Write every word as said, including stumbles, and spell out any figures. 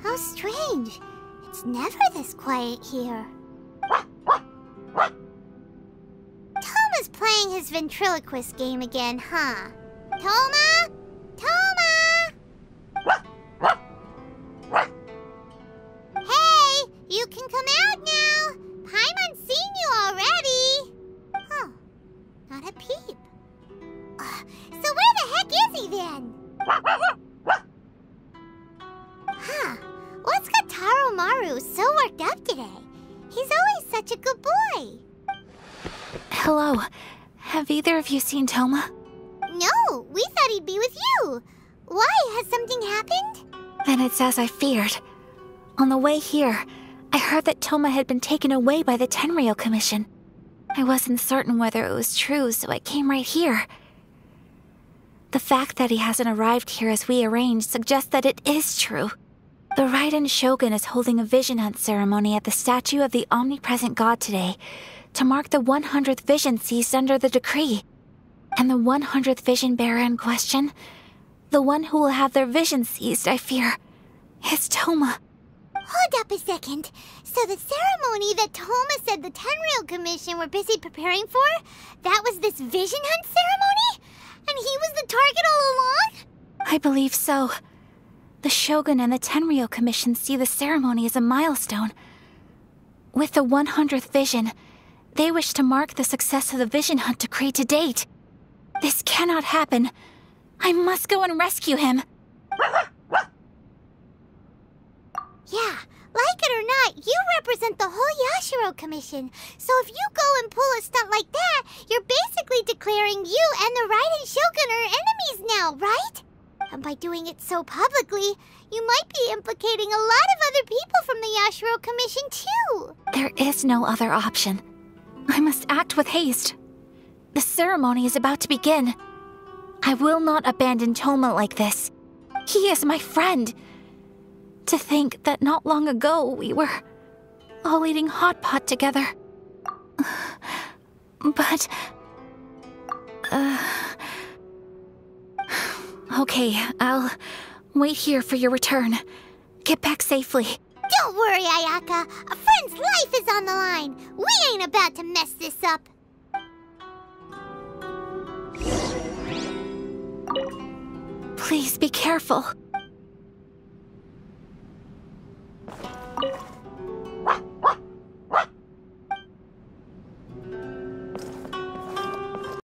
How strange. It's never this quiet here. Toma's playing his ventriloquist game again, huh? Toma? Toma! Hey, you can come out now. Paimon's seen you already. Huh, not a peep. Uh, so where the heck is he then? Huh, what's got Taro Maru so worked up today? He's always such a good boy. Hello. Have either of you seen Toma? No, we thought he'd be with you. Why? Has something happened? Then it's as I feared. On the way here, I heard that Toma had been taken away by the Tenryou Commission. I wasn't certain whether it was true, so I came right here. The fact that he hasn't arrived here as we arranged suggests that it is true. The Raiden Shogun is holding a vision hunt ceremony at the statue of the omnipresent god today to mark the one hundredth vision seized under the decree. And the one hundredth vision bearer in question, the one who will have their vision seized, I fear, is Toma. Hold up a second. So the ceremony that Toma said the Tenryou Commission were busy preparing for, that was this vision hunt ceremony? And he was the target all along? I believe so. The Shogun and the Tenryou Commission see the ceremony as a milestone. With the one hundredth vision, they wish to mark the success of the vision hunt decree to date. This cannot happen. I must go and rescue him. Yeah, like it or not, you represent the whole Yashiro Commission. So if you go and pull a stunt like that, you're basically declaring you and the Raiden Shogun are enemies now, right? And by doing it so publicly, you might be implicating a lot of other people from the Yashiro Commission too. There is no other option. I must act with haste. The ceremony is about to begin. I will not abandon Toma like this. He is my friend. To think that not long ago we were all eating hot pot together. But... Uh... Okay, I'll wait here for your return. Get back safely. Don't worry, Ayaka. A friend's life is on the line. We ain't about to mess this up. Please be careful.